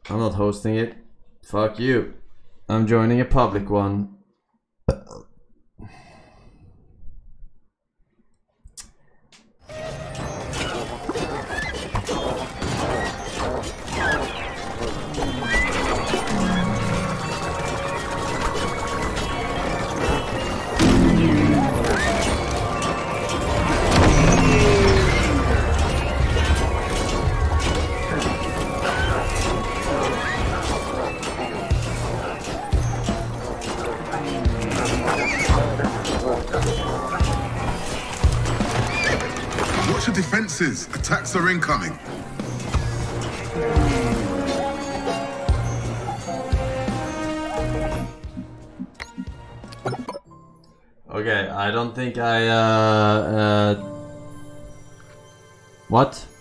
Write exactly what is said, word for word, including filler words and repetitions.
I'm not hosting it. Fuck you. I'm joining a public one. Watch your defenses. Attacks are incoming. Okay, I don't think I uh uh what?